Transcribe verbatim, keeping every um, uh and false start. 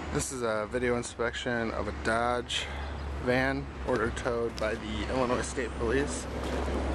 This is a video inspection of a Dodge van order towed by the Illinois State Police.